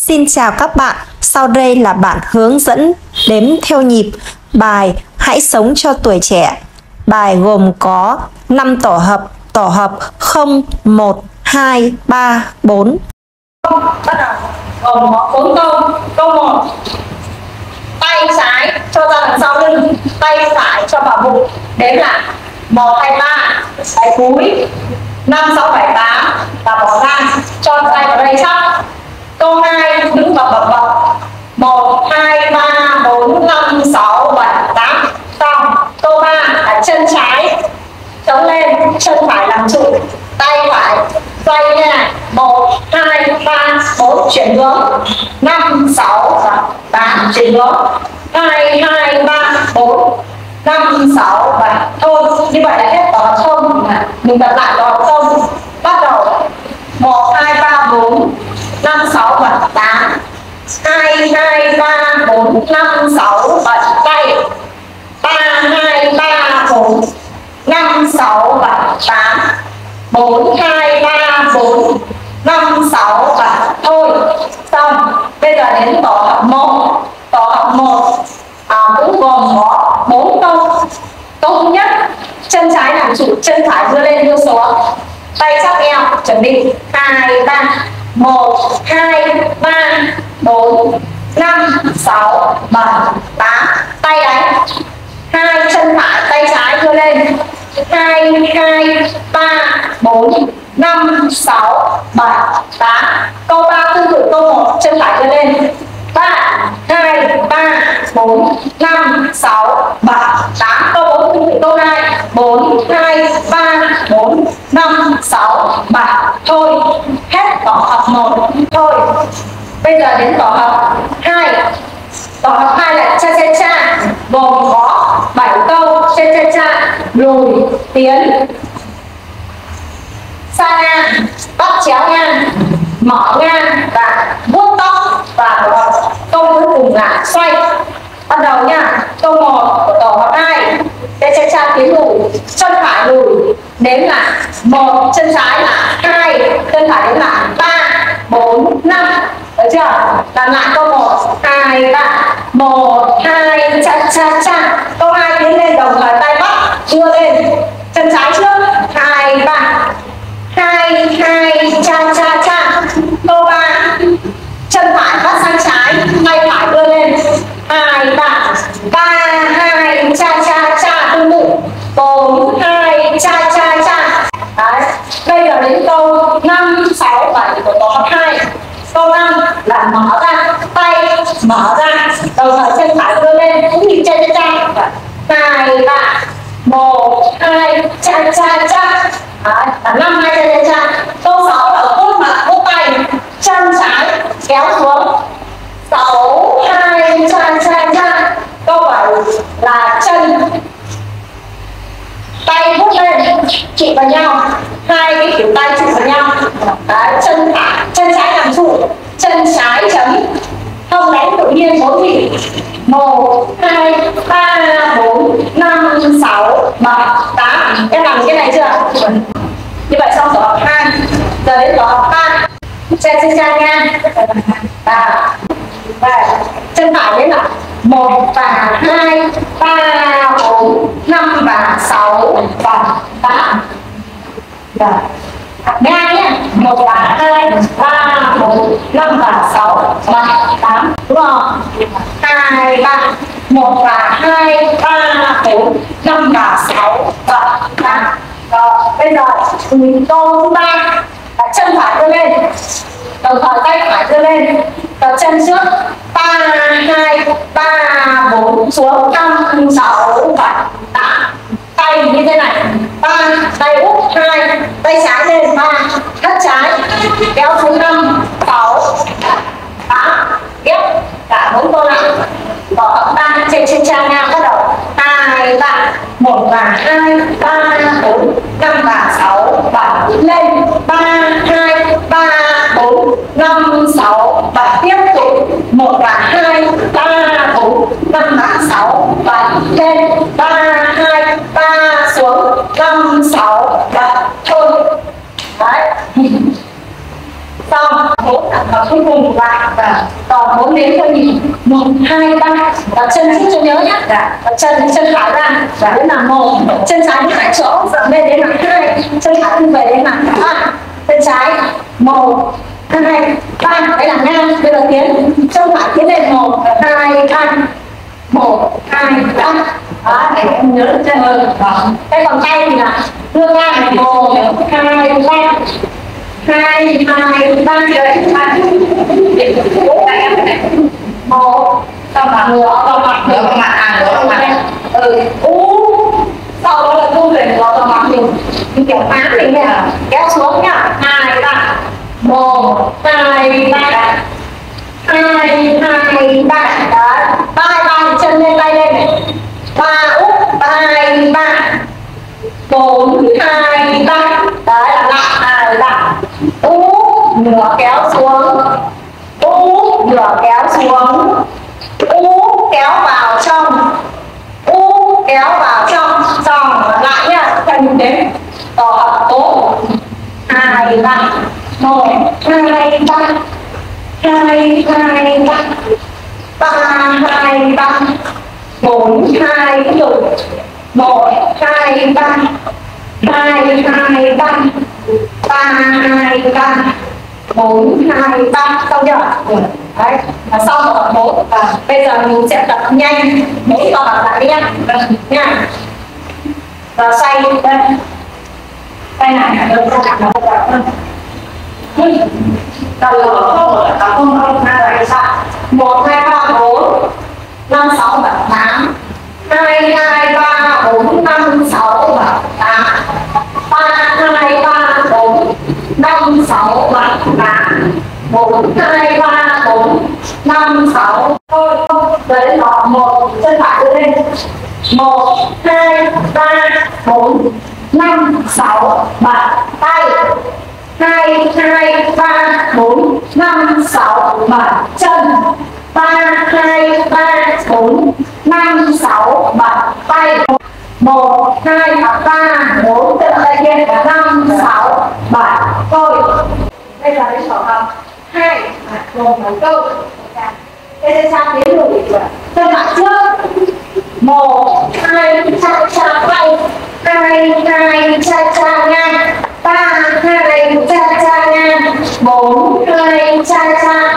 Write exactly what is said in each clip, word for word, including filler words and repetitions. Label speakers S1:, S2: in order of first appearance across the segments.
S1: Xin chào các bạn, sau đây là bản hướng dẫn đếm theo nhịp bài Hãy sống cho tuổi trẻ. Bài gồm có năm tổ hợp, tổ hợp không, một, hai, ba, bốn.
S2: Bắt đầu gồm có bốn câu. Câu một, tay trái cho ra đằng sau lưng, tay phải cho vào bụng, đếm là một, hai, ba, tay cúi, năm, sáu, bảy, tám và bỏ ra, cho tay vào đây chắc. Câu hai, đứng bập bập bập, một, hai, ba, bốn, năm, sáu, bảy, tám, xong. Câu ba là chân trái chống lên, chân phải làm trụ, tay phải xoay nha, một, hai, ba, bốn, chuyển hướng, năm, sáu, tám, chuyển hướng, hai, hai, ba, bốn, năm, sáu, bảy. Thôi, như vậy là hết tổ hợp không. Mình tập lại tổ hợp không. Bắt đầu một, hai, ba, bốn, năm, sáu, bảy, tám, hai, hai, ba, bốn, năm, sáu, bảy, tay, ba, hai, ba, bốn, năm, sáu, bảy, tám, bốn, hai, ba, bốn, năm, sáu, bảy. Thôi, xong. Bây giờ đến tổ hợp một. Tổ hợp một à, cũng gồm có bốn câu. Câu thứ nhất, chân trái làm trụ, chân phải đưa lên đưa xuống, tay chắp eo, chuẩn bị hai, ba, một, hai, ba, bốn, năm, sáu, bảy, tám, tay đánh, hai chân phải, tay trái đưa lên, hai, hai, ba, bốn, năm, sáu, bảy, tám. Câu ba tương tự câu một, chân phải đưa lên, ba, hai, ba, bốn, năm, sáu, bảy, tám. Câu bốn tương tự câu hai, bốn, hai, ba, bốn, năm, sáu, bảy. Thôi, hết tổ hợp một. Thôi, bây giờ đến tổ hợp hai. Tổ hợp hai là cha cha cha, gồm có bảy câu. Cha cha cha, lùi, tiến, xa ngang, bắt chéo ngang, mở ngang và vuốt tóc. Và tổ hợp câu cuối cùng là xoay. Bắt đầu nha. Câu một của tổ hợp hai, cha cha cha tiến lùi, chân phải lùi, đếm là một, chân trái là hai, chân phải đếm là ba, bốn, năm. Được chưa? Làm lại câu một, hai, ba, một, hai, cha cha cha. Câu hai tiến lên đồng thời tay bắt đưa lên, chân trái trước, hai, ba, hai, hai, cha cha cha. Câu ba, chân phải bắt sang trái, tay phải đưa lên, hai, ba, ba, hai, cha cha cha. Tương tự bốn, hai, cha cha cha. Đấy. Bây giờ đến câu năm, sáu, bảy của tổ hợp hai. Câu năm là mở ra, tay mở ra, đồng thời chân phải đưa lên cũng như cha cha cha. Hai, ba, một, hai, cha cha cha. Đấy, là năm, hai, cha cha cha. Câu sáu là vuốt mặt, vuốt tay, chân trái kéo xuống, sáu, hai, cha cha cha. Câu bảy là chân tay vuốt lên, chụp vào nhau, hai cái kiểu tay chụp vào nhau. Đấy, chân phải, chân trái làm trụ, chân trái chấm, không đánh tự nhiên bốn vị, một, hai, ba, bốn, năm, sáu, bảy, tám. Em làm cái này chưa? Như vậy xong tổ hợp hai. Giờ đến tổ hợp ba. Cha cha cha nha. À, và chân phải đấy là một và hai, ba, bốn, năm và sáu và tám. Rồi. Ngang nhé, một và hai, ba, bốn, năm và sáu, bảy, tám. Đúng không? Hai, ba, một và hai, ba, bốn, năm và sáu, bảy, tám. Rồi, bây giờ câu thứ ba là chân phải đưa lên, đồng thời tay phải đưa lên, và chân trước, ba, hai, ba, bốn, xuống, năm, sáu, bảy, tám. Tay như thế này, ba, tay úp, hai, tay trái lên, ba, thắt trái, kéo xuống, năm, sáu, tám, ghép cả bốn câu lại. Tổ hợp ba trên trên trang ngang. Bắt đầu hai, ba, một và hai, ba, bốn, năm và sáu, bảy, lên, ba, hai, ba, bốn, năm, sáu, bảy. Tiếp tục một và hai, ba, bốn, năm và sáu, bảy, lên, ba, hai, ba, xuống, năm, sáu, bảy. Thôi. Đấy. Xong. bốn ở cuối cùng và còn bốn đếm theo nhịp một hai ba và chân giúp cho nhớ nhé và chân chân phải ra và đến là một chân trái đứng tại chỗ dậm lên đến là hai chân phải đi về đến là ba chân trái một hai ba đấy là ngang. Bây giờ tiến chân phải tiến lên một hai ba một hai ba đó để em nhớ được chân hơn. Cái còn tay thì là đưa ngang một hai ba hai hai ba một sau mặt ngửa sau mặt ngửa vào mặt à ngửa vào mặt ừ u sau đó là thu về ngửa vào mặt mình mình kiểu án mình nha kéo xuống nhá hai ba một hai ba hai hai ba đó ba ba chân lên tay lên này ba úp hai ba bốn hai ba đấy là lại hai ba u nửa kéo xuống u nửa kéo xuống u kéo vào trong u kéo vào trong xong lại nhá theo mình đếm tỏ tố hai ba một hai ba hai hai ba ba hai ba bốn hai rồi một hai ba hai hai ba ba hai ba bốn hai ba xong chưa? Đấy là xong rồi bốn và bây giờ mình sẽ tập nhanh mỗi tập lại đi nhá nha. Và xoay đây tay này là đơn giản là tập hơn đầu không ở cả không không hai lại sao một hai ba bốn năm sáu bảy tám hai hai ba bốn năm sáu bảy tám ba hai ba bốn năm sáu bảy tám bốn hai ba bốn năm sáu thôi đấy là một chân phải đưa lên một hai ba bốn năm sáu bảy tay hai hai ba bốn năm sáu bảy chân ba hai ba bốn năm sáu bảy tay một hai ba bốn chân tay kia là năm sáu bảy thôi. Bây giờ đến sổ học hai gồm một câu cái sang đến rồi chân phải trước một hai cha cha tay hai hai cha cha ngang ba hai cha cha ngang bốn hai cha cha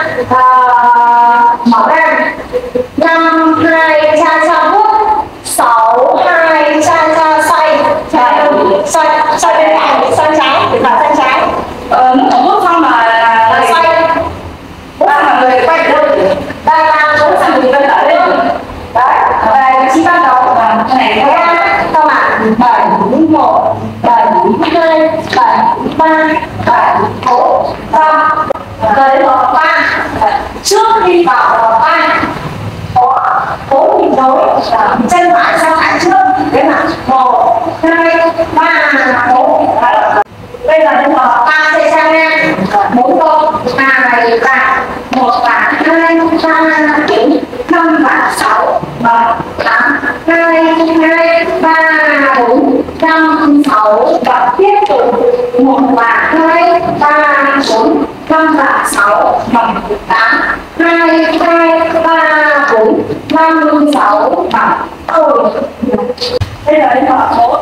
S2: mở ra năm hai cha cha vuốt sáu hai cha cha xoay xoay xoay bên phải xoay trái để vào xoay trái ờ nó có vuốt xong mà xoay ba là người quay được ba ba bốn sang người bên ở đây đấy và vị trí ban đầu là này ra các bạn bảy một bảy hai bảy ba bảy bốn ba tới một ba trước khi vào vào ba có bốn nhịp nối chân phải sang phải trước đấy là một hai ba bốn bây giờ đến vào ba sẽ sang ngang bốn câu hai ba một và hai ba bốn năm và sáu bảy tám hai hai ba bốn năm sáu và tiếp tục một và hai ba bốn năm và sáu bảy tám hai hai ba bốn năm sáu bảy ừ. Bây giờ đến họ số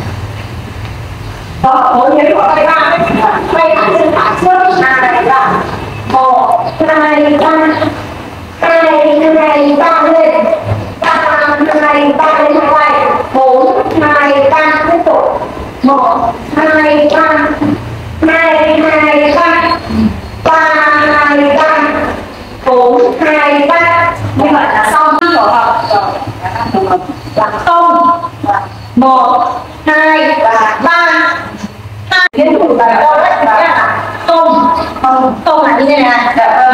S2: họ số nhấn vào tay ba đấy quay cả chân phải trước hai ba một hai ba hai hai ba lên ba hai ba lên quay bốn hai ba tiếp tục một hai ba hai hai ba ba hai ba bốn hai ba như vậy là xong tổ hợp là không một hai và ba hai đến đủ là đâu đấy là không không không là như thế này